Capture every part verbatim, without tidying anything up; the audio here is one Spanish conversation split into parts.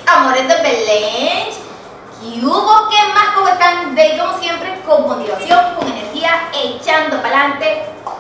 amores de Belén. ¿Qué hubo? ¿Qué más? ¿Cómo están? De como siempre, con motivación, con energía, echando para adelante,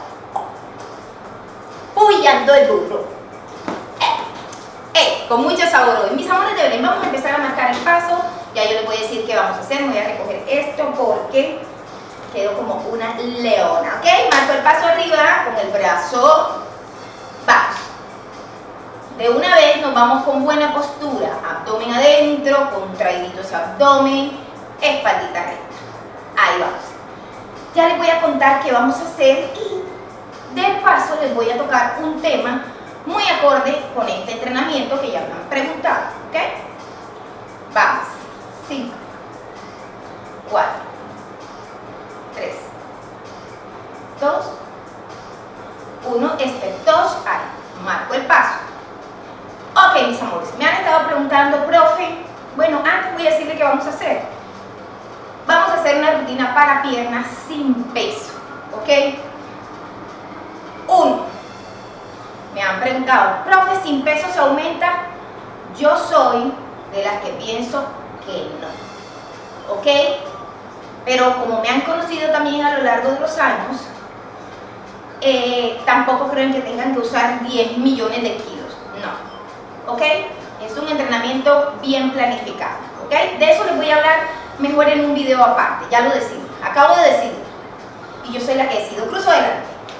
puyando el burro. Eh, eh, con mucho sabor hoy. Mis amores de Belén, vamos a empezar a marcar el paso. Ya yo les voy a decir qué vamos a hacer. Me voy a recoger esto porque quedo como una leona, ¿ok? Marco el paso arriba con el brazo. Vamos. De una vez nos vamos con buena postura, abdomen adentro, contraídito ese abdomen, espaldita recta. Ahí vamos. Ya les voy a contar qué vamos a hacer y de paso les voy a tocar un tema muy acorde con este entrenamiento que ya me han preguntado, ¿ok? Vamos. cinco, cuatro, tres, dos, uno, step touch, ahí, marco el paso. Ok, mis amores, me han estado preguntando, profe, bueno, antes voy a decirle qué vamos a hacer. Vamos a hacer una rutina para piernas sin peso, ¿ok? Uno, me han preguntado, profe, ¿sin peso se aumenta? Yo soy de las que pienso que no, ¿ok? Pero como me han conocido también a lo largo de los años, eh, tampoco creen que tengan que usar diez millones de kilos, no. ¿Ok? Es un entrenamiento bien planificado, ¿ok? De eso les voy a hablar mejor en un video aparte, ya lo decidí, acabo de decidir y yo soy la que decido, cruzo adelante.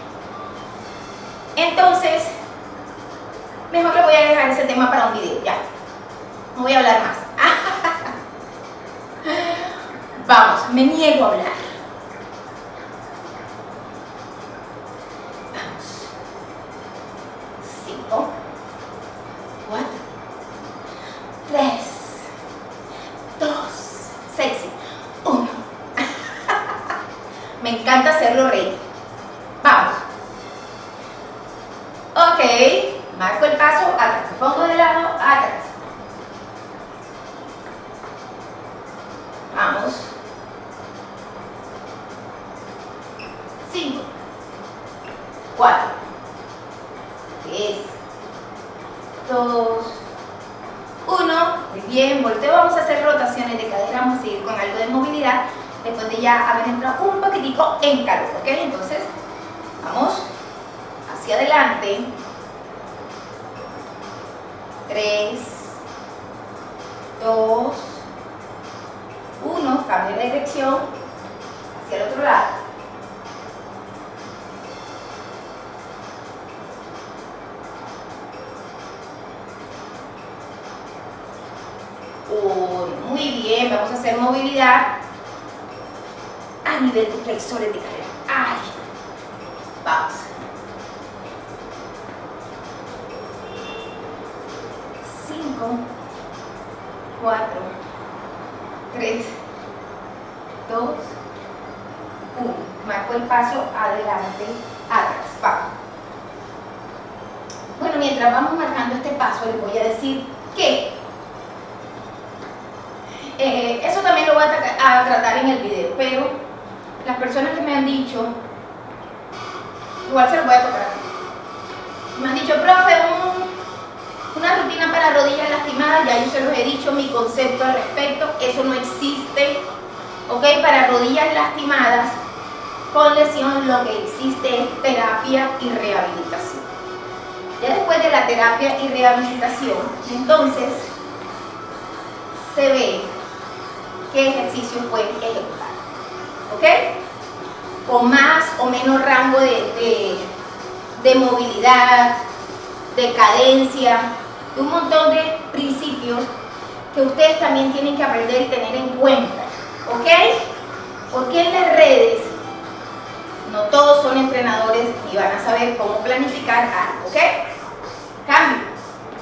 Entonces, mejor le voy a dejar ese tema para un video, ya, no voy a hablar más. Vamos, me niego a hablar. Vamos. Cinco. cuatro, tres, dos, sexy, uno. Me encanta hacerlo reír. Vamos. Ok, marco el paso, atrás, me pongo de lado, atrás. Vamos. cinco, cuatro, tres, dos, uno, muy bien, volteo, vamos a hacer rotaciones de cadera, vamos a seguir con algo de movilidad después de ya haber entrado un poquitico en calor, ¿ok? Entonces, vamos hacia adelante, tres, dos, uno, cambio de dirección hacia el otro lado. Muy bien, vamos a hacer movilidad a nivel de flexores de cadera. Ay, vamos. cinco, cuatro, tres, dos, uno. Marco el paso adelante, atrás. Vamos. Bueno, mientras vamos marcando este paso, les voy a decir que Eh, eso también lo voy a, a tratar en el video, pero las personas que me han dicho, igual se los voy a tocar aquí, me han dicho, profe, un, una rutina para rodillas lastimadas, ya yo se los he dicho mi concepto al respecto, eso no existe, ok, para rodillas lastimadas con lesión lo que existe es terapia y rehabilitación. Ya después de la terapia y rehabilitación, entonces se ve qué ejercicios pueden ejecutar, ¿ok? Con más o menos rango de, de, de movilidad, de cadencia, de un montón de principios que ustedes también tienen que aprender y tener en cuenta, ¿ok? Porque en las redes no todos son entrenadores y van a saber cómo planificar algo, ¿ok? Cambio.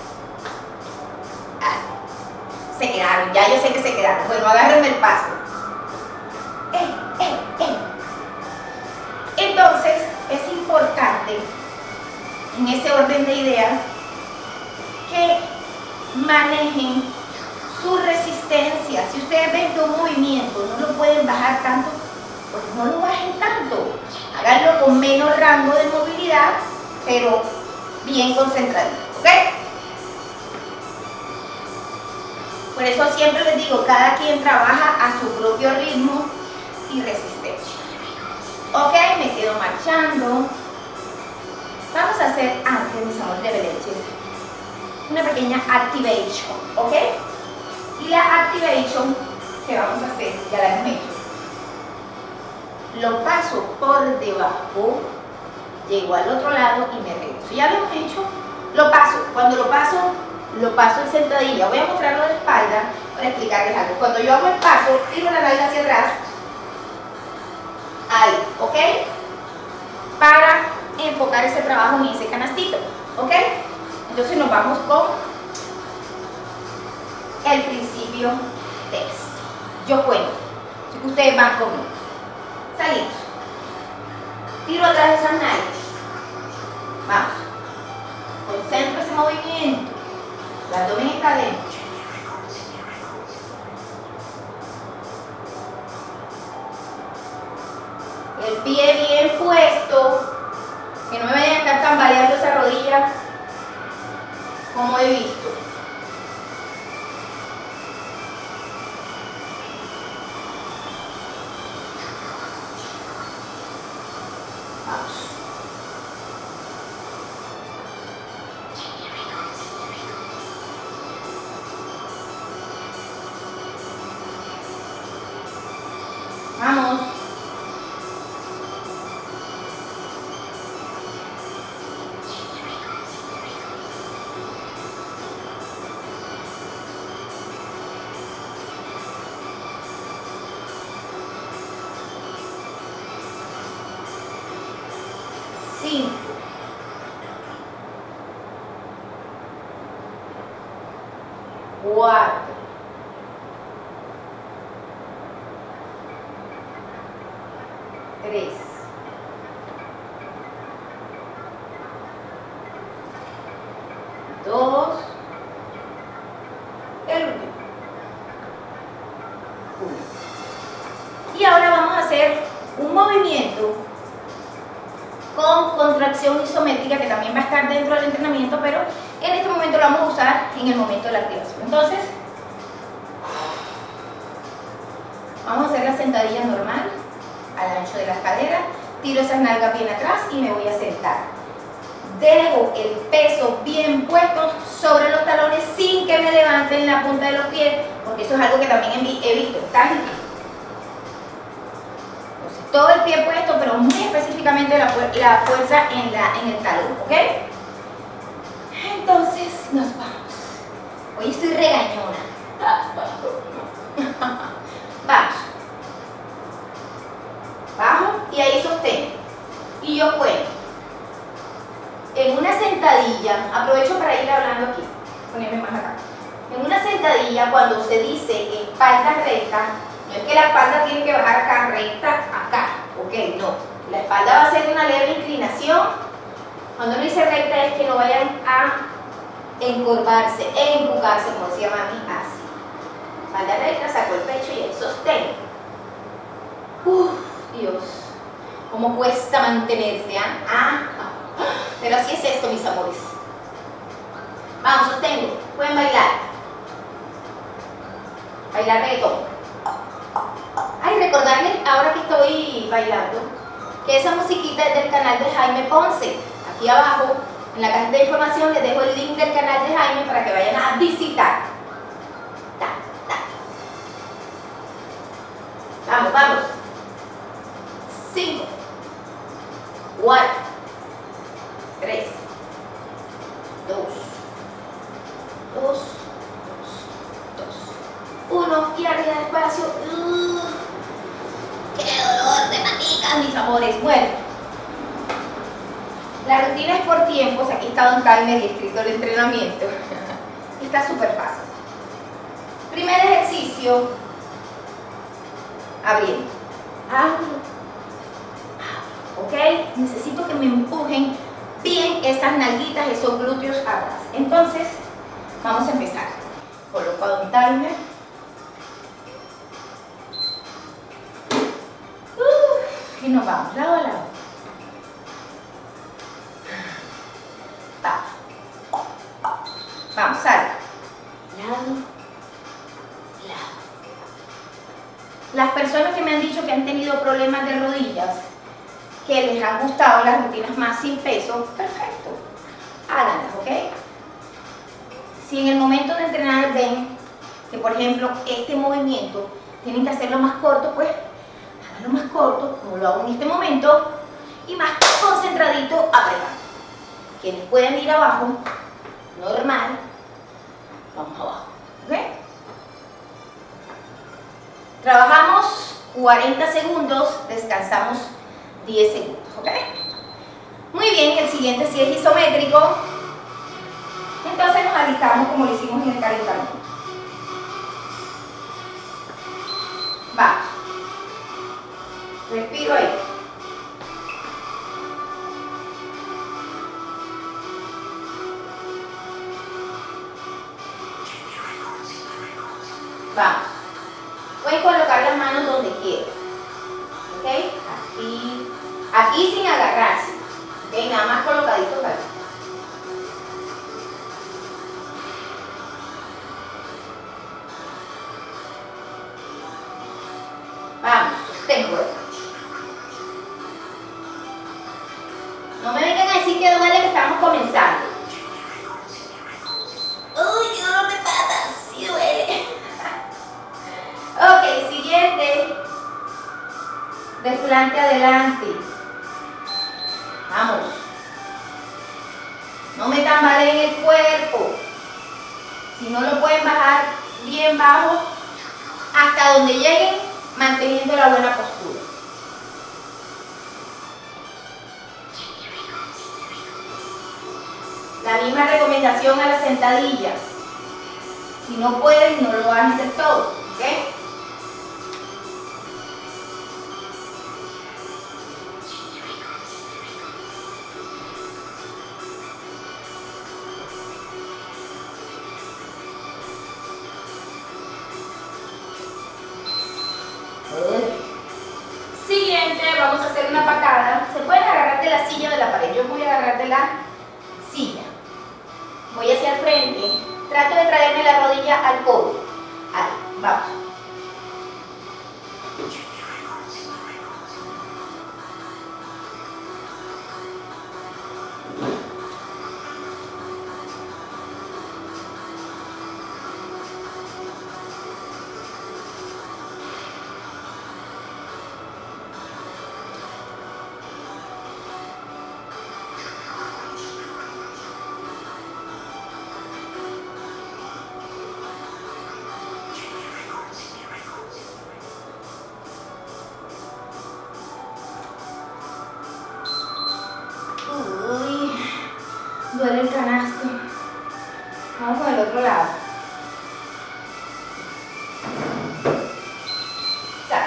Se quedaron, ya yo sé que se quedaron. Bueno, agárrenme el paso. Eh, eh, eh. Entonces, es importante, en ese orden de ideas, que manejen su resistencia. Si ustedes ven que un movimiento no lo pueden bajar tanto, pues no lo bajen tanto. Háganlo con menos rango de movilidad, pero bien concentradito, ¿ok? Por eso siempre les digo, cada quien trabaja a su propio ritmo y resistencia. Ok, me quedo marchando. Vamos a hacer antes, mis amores de leche, una pequeña activation, ¿ok? Y la activation que vamos a hacer, ya la hemos hecho. Lo paso por debajo, llego al otro lado y me regreso. Ya lo hemos hecho. Lo paso. Cuando lo paso, lo paso en sentadilla. Voy a mostrarlo de espalda para explicarles algo. Cuando yo hago el paso, tiro la nalga hacia atrás. Ahí, ¿ok? Para enfocar ese trabajo en ese canastito, ¿ok? Entonces nos vamos con el principio test. Yo cuento, así que ustedes van conmigo. Salimos. Tiro atrás de esas nalgas. Vamos. Concentro ese movimiento. El abdomen está dentro. El pie bien puesto. Que no me vayan a estar tambaleando esa rodilla como he visto. Vamos. Vamos. Cinco. Cuatro. Tres. Dos. El último. Uno. Y ahora vamos a hacer un movimiento con contracción isométrica que también va a estar dentro del entrenamiento, pero en este momento lo vamos a usar en el momento de la activación. Entonces, vamos a hacer la sentadilla normal, al ancho de las caderas, tiro esas nalgas bien atrás y me voy a sentar. Dejo el peso bien puesto sobre los talones sin que me levanten la punta de los pies, porque eso es algo que también he visto. ¿Están? Todo el pie puesto, pero muy específicamente la, la fuerza en, la, en el talón, ¿ok? Entonces nos vamos. Hoy estoy regañona. Vamos. Bajo y ahí sostengo. Y yo cuento. En una sentadilla, aprovecho para ir hablando aquí, ponerme más acá. En una sentadilla, cuando se dice espalda recta, no es que la espalda tiene que bajar acá recta, acá, ok, no. La espalda va a ser una leve inclinación. Cuando uno dice recta es que no vayan a encorvarse, empujarse, como decía mami, así. Espalda recta, saco el pecho y ahí sostengo. Uf, Dios, cómo cuesta mantenerse, ¿ah? Ah, pero así es esto, mis amores. Vamos, sostengo, pueden bailar. Bailar reggaetón. Ay, recordarles, ahora que estoy bailando, que esa musiquita es del canal de Jaime Ponce. Aquí abajo, en la cajita de información, les dejo el link del canal de Jaime para que vayan a visitar. Ta, ta. Vamos, vamos. Cinco. Cuatro. Tres. Dos. Dos. Uno y arriba despacio. Uh, ¡Qué dolor de matica, mis amores! Bueno, la rutina es por tiempos. Aquí está un timer y escrito el entrenamiento. Está súper fácil. Primer ejercicio. Abriendo. Abro. Ok, necesito que me empujen bien esas nalguitas, esos glúteos atrás. Entonces, vamos a empezar. Coloco un timer. Y nos vamos, lado a lado. Vamos. Vamos, sal. Lado Las personas que me han dicho que han tenido problemas de rodillas, que les han gustado las rutinas más sin peso, perfecto, háganlas, ¿ok? Si en el momento de entrenar ven que, por ejemplo, este movimiento tienen que hacerlo más corto, pues háganlo más corto, como lo hago en este momento, y más concentradito apretando. Quienes pueden ir abajo, normal, vamos abajo, ¿ok? Trabajamos cuarenta segundos, descansamos diez segundos, ¿ok? Muy bien, el siguiente sí es isométrico. Entonces nos alistamos como lo hicimos en el calentamiento. Vamos. Respiro ahí. Vamos. Pueden colocar las manos donde quieran. ¿Ok? Aquí. Aquí sin agarrarse. ¿Ok? Nada más colocaditos aquí. Vamos, sostengo. No me vengan a decir que duele, que estamos comenzando. Uy, qué dolor de patas, sí duele. Ok, siguiente. Desplante adelante. Vamos. No me tambaleen el cuerpo. Si no lo pueden bajar bien bajo, hasta donde lleguen, manteniendo la buena postura. La misma recomendación a las sentadillas. Si no pueden, no lo hagan del todo, ¿ok? Siguiente, vamos a hacer una patada. Se pueden agarrar de la silla o de la pared. Yo voy a agarrar de la silla. Voy hacia el frente. Trato de traerme la rodilla al codo. Ahí, vamos. Uy, duele el canasto. Vamos con el otro lado. Saque.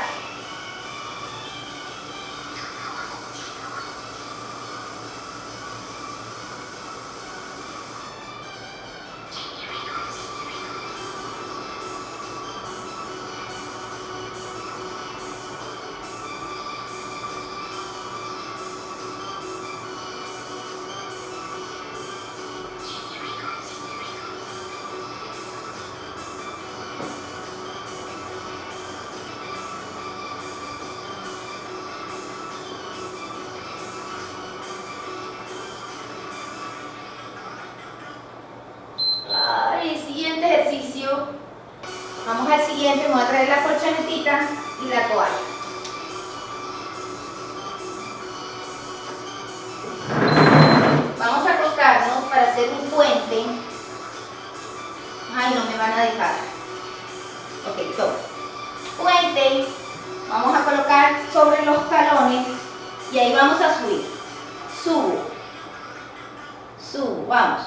Siguiente ejercicio. Vamos al siguiente. Me voy a traer la colchonetita y la toalla. Vamos a acostarnos para hacer un puente. Ay, no me van a dejar. Ok, toma. Puente. Vamos a colocar sobre los talones y ahí vamos a subir. Subo. Subo. Vamos.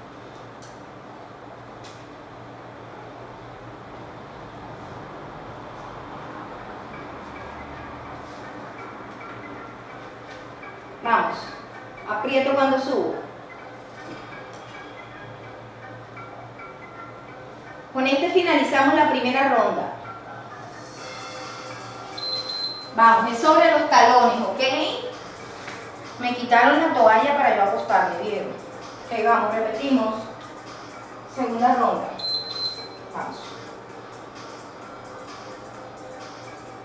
Vamos, aprieto cuando subo. Con este finalizamos la primera ronda. Vamos, es sobre los talones, ¿ok? Me quitaron la toalla para yo acostarme, ¿vieron? Ok, vamos, repetimos. Segunda ronda. Vamos.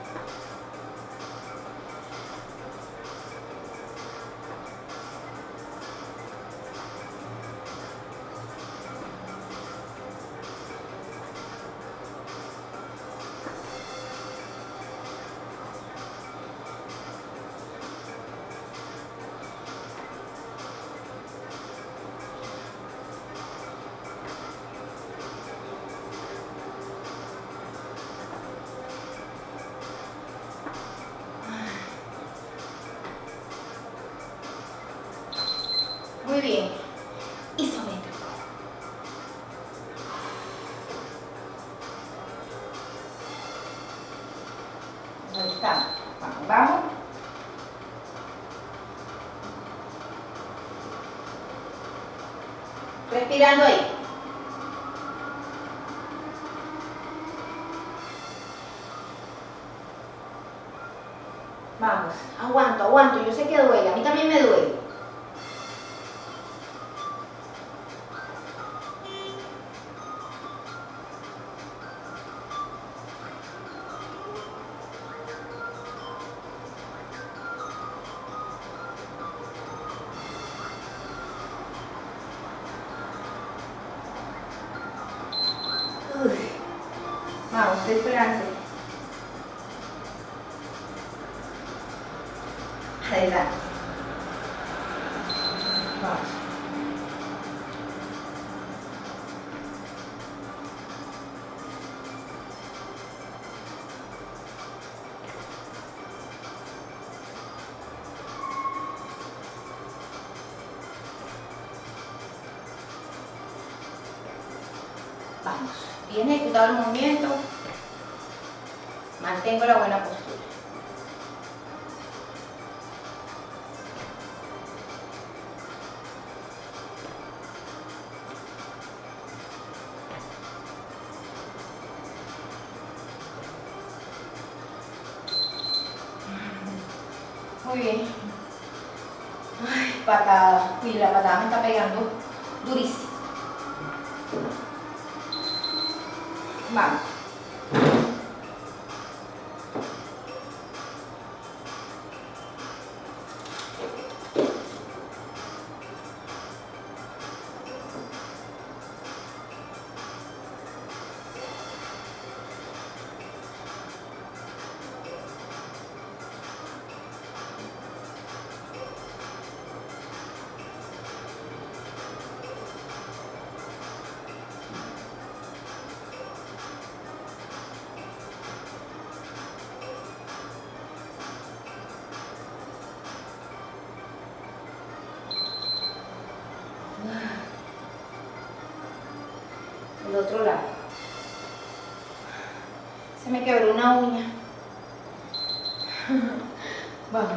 bien. Isométrico. Ahí está. Vamos, vamos. Respirando ahí. Vamos, aguanto, aguanto. Yo sé que duele, a mí también me duele. Vamos, desplante. Adelante. Vamos. Vamos. Bien ejecutado el movimiento. Mantengo la buena postura. Muy bien. Ay, patada. Uy, la patada me está pegando durísimo. Vamos. El otro lado. Se me quebró una uña. Vamos.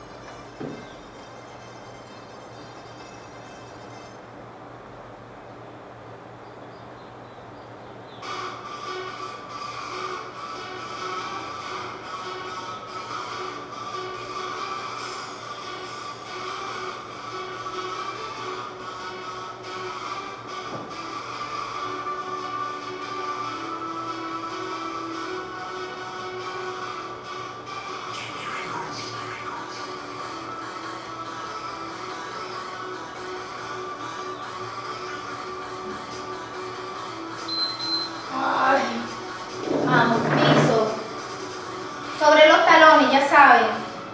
Vamos, piso. Sobre los talones, ya saben.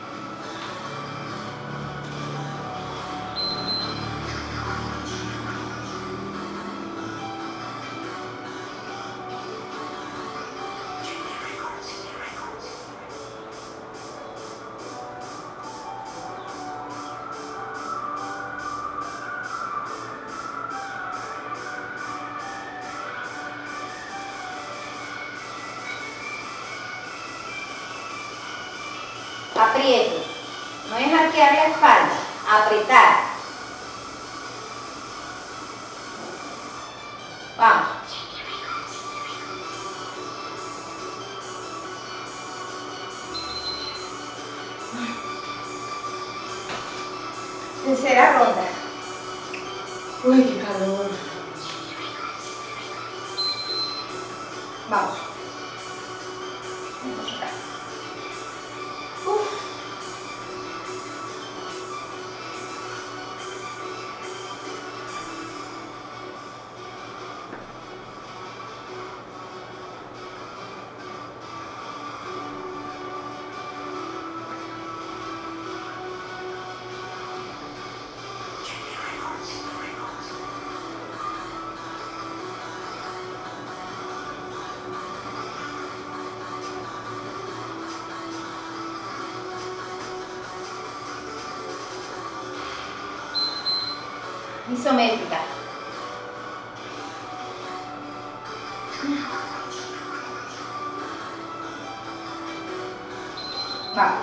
Aprieto, no es arquear la espalda, apretar. Vamos. Tercera ronda. Uy, qué calor. Vamos. Vamos acá. Uf. isométrica. Vamos.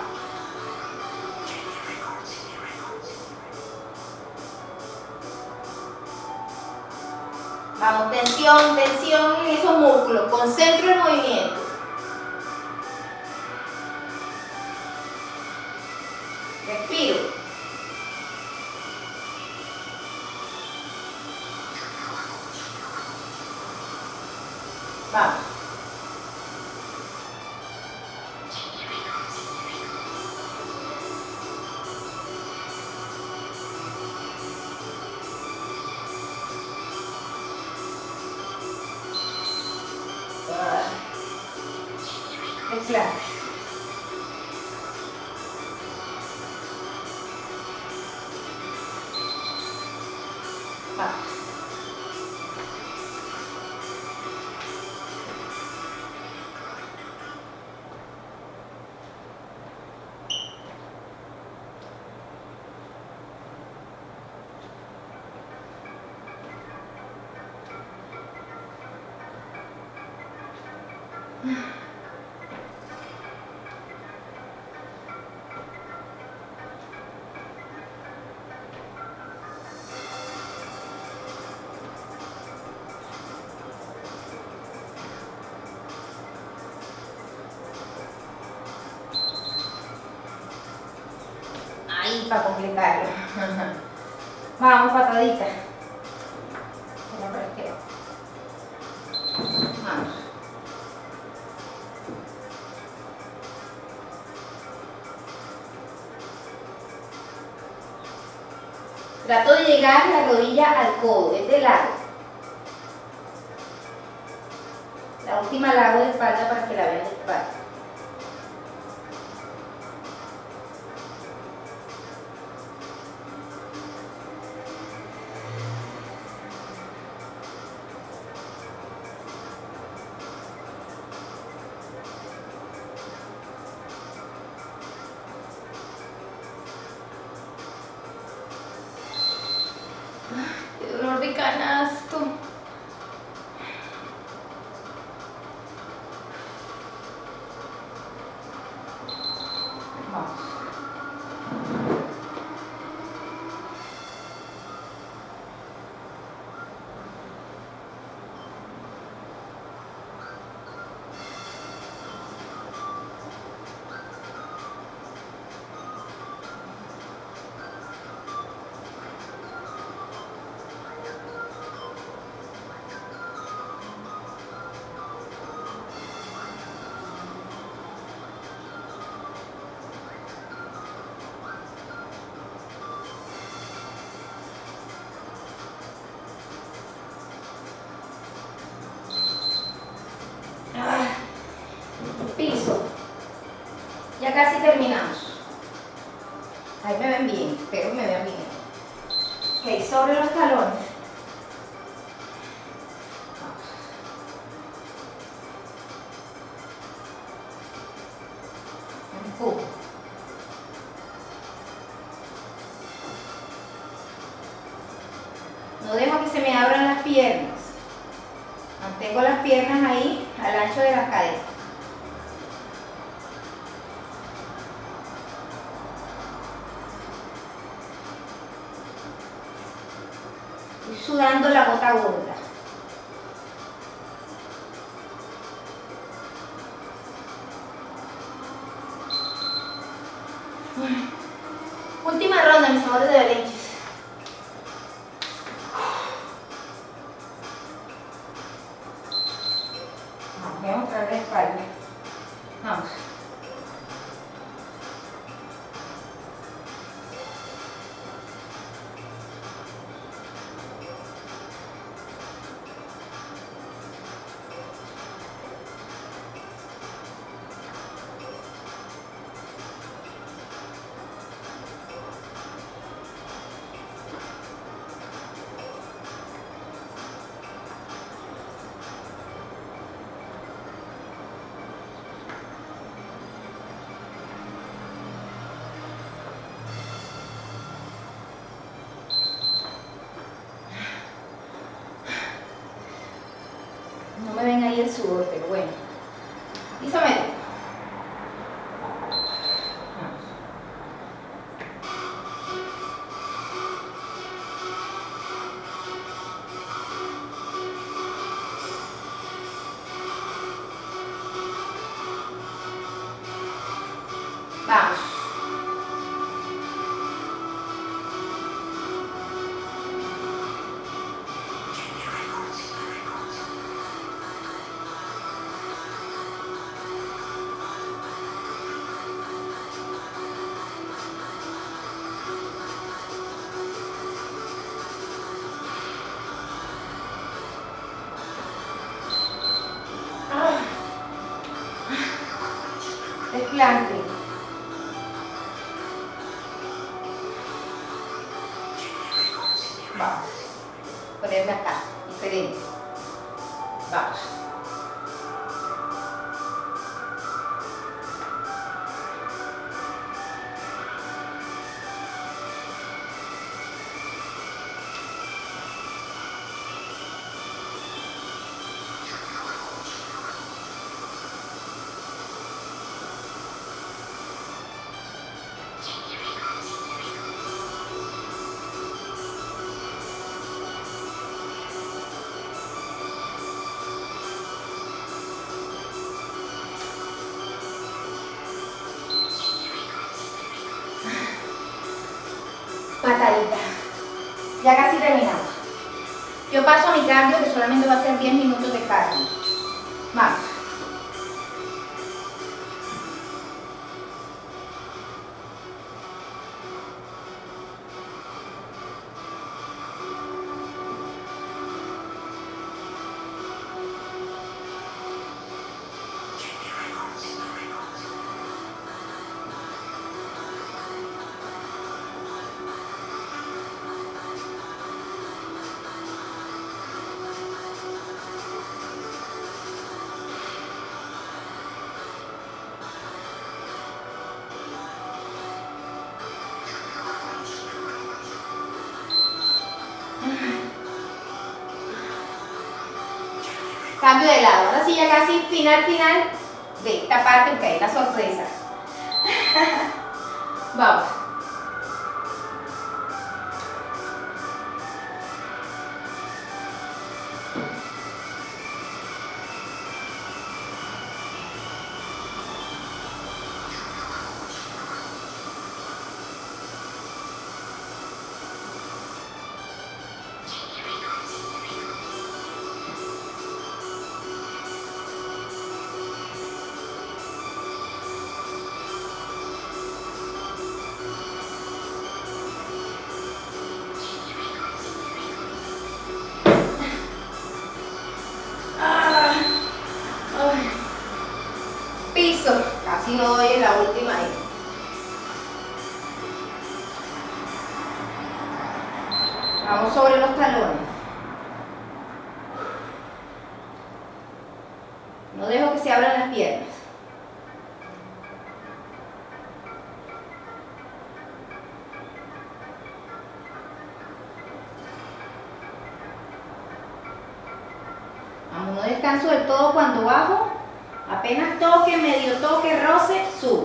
Vamos, tensión, tensión en esos músculos. Concentro el movimiento. Respiro. Vamos. Exhala. Vamos. Ahí para completarlo. Vamos, patadita. Vamos. Trato de llegar la rodilla al codo, es de lado. La última la hago de espalda para que la vean de espalda. ¡Qué dolor de canasto! Vamos. Piso. Ya casi terminamos. Ahí me ven bien, espero me vean bien. Ok, sobre los talones. Empujo. No dejo que se me abran las piernas. Mantengo las piernas ahí al ancho de las caderas. Estoy sudando la gota gorda. Última ronda, mis amores de Belenches. Vamos a traer la espalda. Vamos. sudor, pero bueno. Piso medio. Vamos. Desplante. Vamos. Ponerme acá, diferente. Vamos. Patadita. Ya casi terminamos. Yo paso a mi cardio, que solamente va a ser diez minutos de cardio. Vamos. Cambio de lado. Ahora sí, ya casi final, final de esta parte, porque hay una sorpresa. Vamos. Piso, casi no doy en la última ahí. Vamos sobre los talones. No dejo que se abran las piernas. Vamos, no descanso del todo cuando bajo. Apenas toque, medio toque, roce, subo.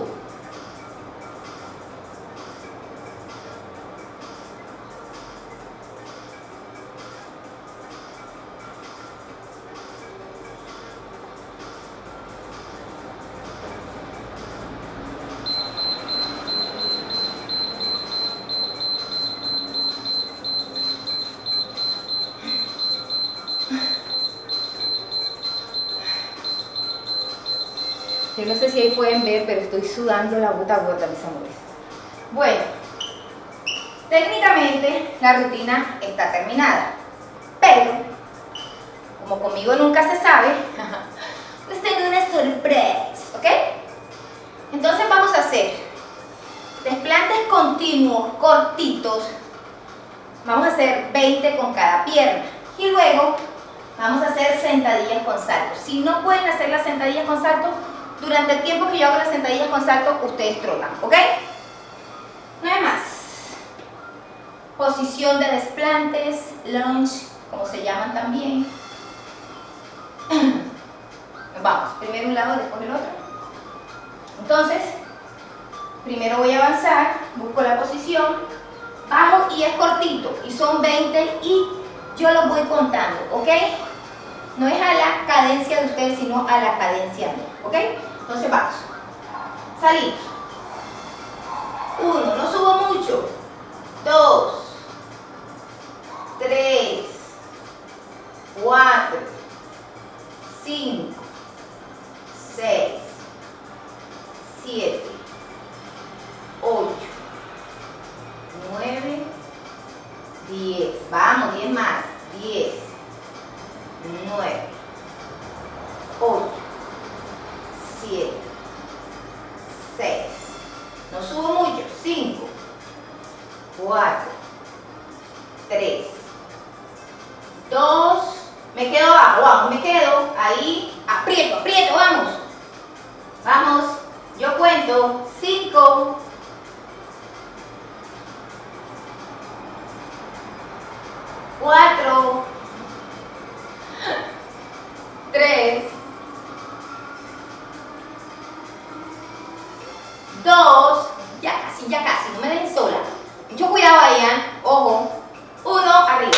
Yo no sé si ahí pueden ver, pero estoy sudando la gota a gota, mis amores. Bueno, técnicamente la rutina está terminada, pero como conmigo nunca se sabe, pues tengo una sorpresa, ¿ok? Entonces vamos a hacer desplantes continuos, cortitos. Vamos a hacer veinte con cada pierna y luego vamos a hacer sentadillas con saltos. Si no pueden hacer las sentadillas con saltos, durante el tiempo que yo hago las sentadillas con saltos, ustedes trotan, ¿ok? No hay más. Posición de desplantes, lunge, como se llaman también. Nos vamos, primero un lado, después el otro. Entonces, primero voy a avanzar, busco la posición, bajo y es cortito, y son veinte y yo los voy contando, ¿ok? No es a la cadencia de ustedes, sino a la cadencia mía, ¿ok? Entonces vamos, salimos. Uno, no subo mucho. Dos, tres, cuatro, cinco, seis, siete, ocho, nueve, diez. Vamos, diez más. diez, nueve, ocho, siete, seis. No subo mucho. cinco, cuatro, tres, dos. Me quedo abajo, vamos, me quedo ahí. Aprieto, aprieto, vamos. Vamos, yo cuento. cinco, cuatro, tres, dos, ya casi, ya casi, no me dejen sola. Mucho cuidado ahí, ¿eh? Ojo. Uno, arriba.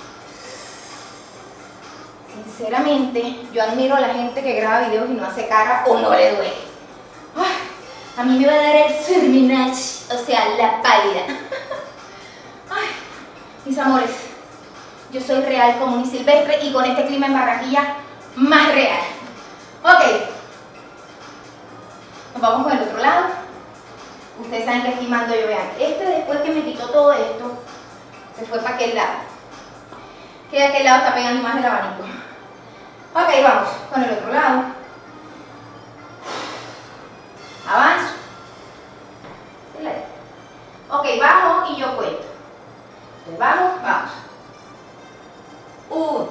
Sinceramente, yo admiro a la gente que graba videos y no hace cara o no le duele. Ay, a mí me va a dar el surmenage, o sea, la pálida. Ay, mis amores, yo soy real como un silvestre y con este clima en Barranquilla, más real. Ok, nos vamos con el otro lado. Ustedes saben que aquí mando yo, vean. Este después que me quitó todo esto, se fue para aquel lado. Que de aquel lado está pegando más el abanico. Ok, vamos con el otro lado. Avanzo. Ok, bajo y yo cuento. Entonces bajo, vamos. Uno,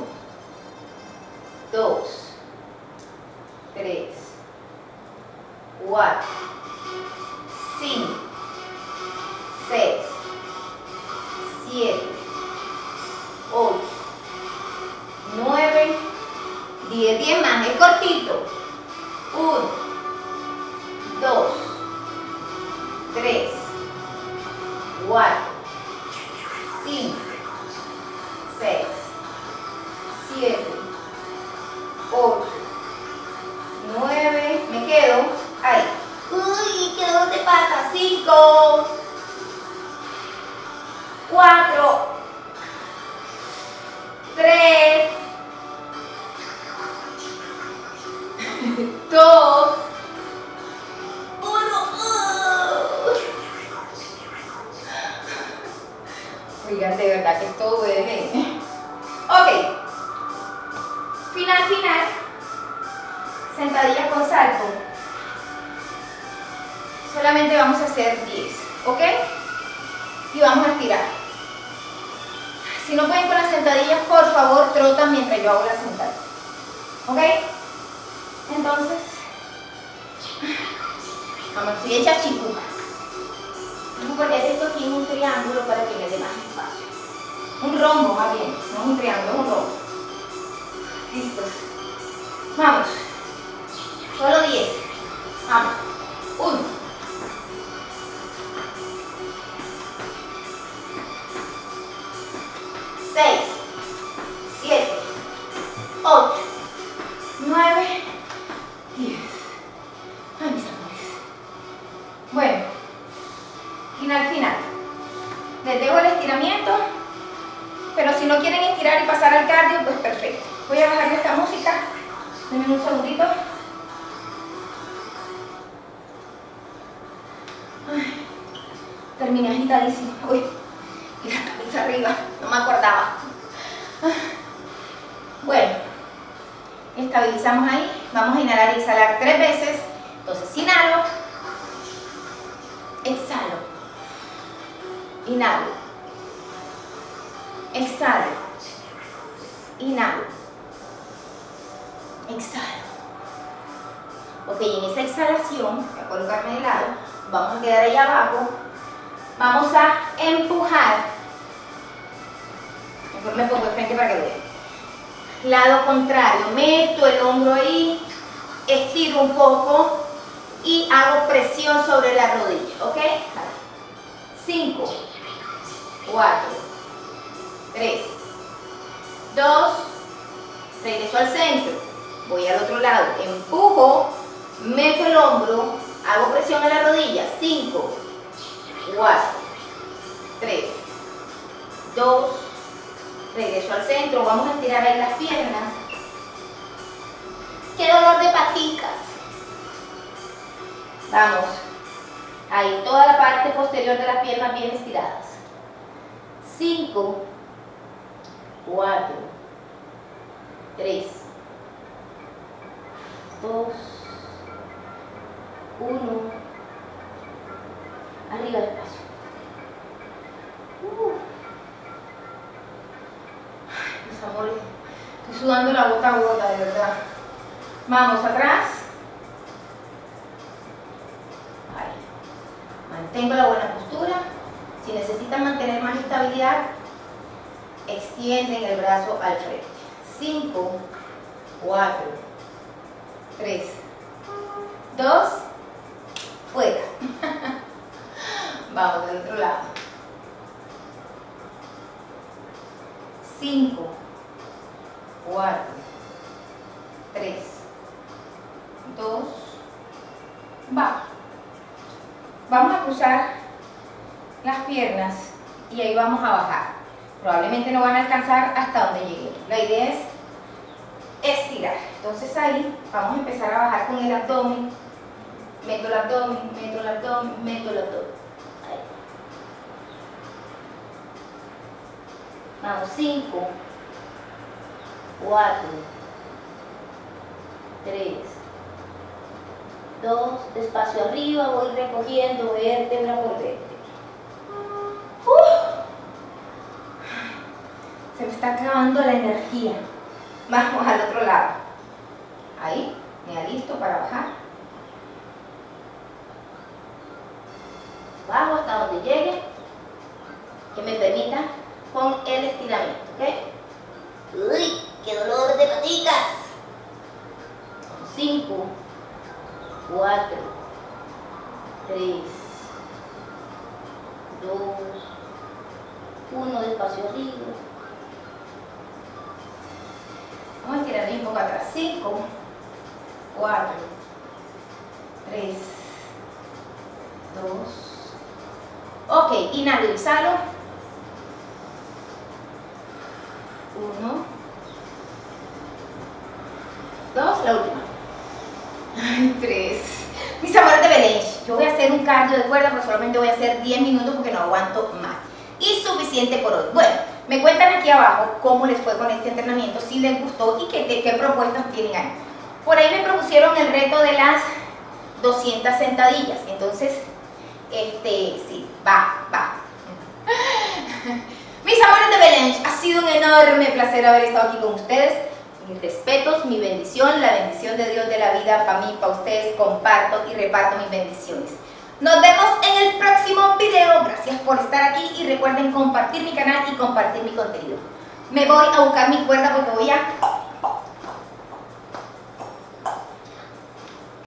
dos, tres, cuatro, cinco, seis, siete, ocho, nueve, diez, diez más, es cortito. uno, dos, tres, cuatro, cinco, seis, siete, ocho, nueve, me quedo ahí. Uy, quedó de pata. cinco, cuatro, tres, dos, uno. Oigan, de verdad que esto duele. Ok. Final, final. Sentadilla con salto. Solamente vamos a hacer diez, ¿ok? Y vamos a estirar. Si no pueden con las sentadillas, por favor, trotan mientras yo hago la sentadilla. ¿Ok? Entonces, vamos, estoy hecha chipuca. Porque he esto aquí en un triángulo para que me dé más espacio. Un rombo, más bien, no es un triángulo, es un rombo. Listos. Vamos. Solo diez. Vamos. uno. seis. siete. ocho. nueve. diez. Ay, mis amores. Bueno. Final, final. Les dejo el estiramiento. Pero si no quieren estirar y pasar al cardio, pues perfecto. Voy a bajar esta música. Denme un segundito. Ay, terminé agitadísimo. Uy, y la cabeza arriba, no me acordaba. Bueno, estabilizamos ahí. Vamos a inhalar y exhalar tres veces. Entonces, inhalo, exhalo, inhalo, exhalo, inhalo, exhalo. Ok, en esa exhalación, voy a colocarme de lado, vamos a quedar ahí abajo, vamos a empujar, mejor me pongo de frente para que vean, lado contrario, meto el hombro ahí, estiro un poco y hago presión sobre la rodilla, ¿ok? cinco, cuatro, tres, dos, regreso al centro, voy al otro lado, empujo, meto el hombro, hago presión en la rodilla, cinco, cuatro, tres, dos, regreso al centro, vamos a estirar ahí las piernas. ¡Qué dolor de paticas! Vamos, ahí toda la parte posterior de las piernas bien estiradas. cinco, cuatro, tres, dos, uno, arriba despacio. Uh. Ay, mis amores, estoy sudando la gota a gota, de verdad. Vamos atrás. Ahí. Mantengo la buena postura. Si necesitan mantener más estabilidad, extienden el brazo al frente. cinco, cuatro, tres, dos, fuera. Vamos del otro lado. cinco, cuatro, tres, dos, va. Vamos a cruzar las piernas y ahí vamos a bajar. Probablemente no van a alcanzar hasta donde lleguemos. La idea es estirar. Entonces ahí vamos a empezar a bajar con el abdomen. Meto el abdomen, meto el abdomen, meto el abdomen. Ahí. Vamos, cinco, cuatro, tres, dos, despacio arriba, voy recogiendo vértebra por vértebra. Uh, se me está acabando la energía. Vamos al otro lado. Ahí, me alisto para bajar. Bajo hasta donde llegue, que me permita con el estiramiento, ¿ok? Uy, qué dolor de paticas. cinco, cuatro, tres, dos, uno, despacio arriba. Vamos a estirar un poco atrás. cinco, cuatro, tres, dos. Ok, inhalo, exhalo. uno, dos, la última. Ay, tres. Mis amores de Belén, yo voy a hacer un cardio de cuerda, pero solamente voy a hacer diez minutos porque no aguanto más. Y suficiente por hoy. Bueno, me cuentan aquí abajo cómo les fue con este entrenamiento, si les gustó y qué, qué propuestas tienen ahí. Por ahí me propusieron el reto de las doscientas sentadillas. Entonces, este, sí, va, va. Mis amores de Belén, ha sido un enorme placer haber estado aquí con ustedes. Mis respetos, mi bendición, la bendición de Dios de la vida para mí, para ustedes. Comparto y reparto mis bendiciones. Nos vemos en el próximo video. Gracias por estar aquí y recuerden compartir mi canal y compartir mi contenido. Me voy a buscar mi cuerda porque voy a